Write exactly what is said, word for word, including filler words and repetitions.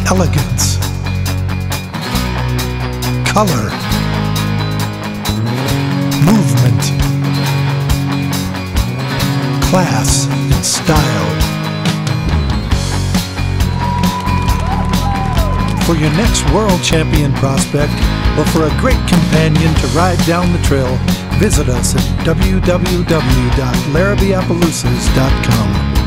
elegance, color, movement, class, and style. For your next world champion prospect, or for a great companion to ride down the trail, visit us at w w w dot larrabee appaloosas dot com.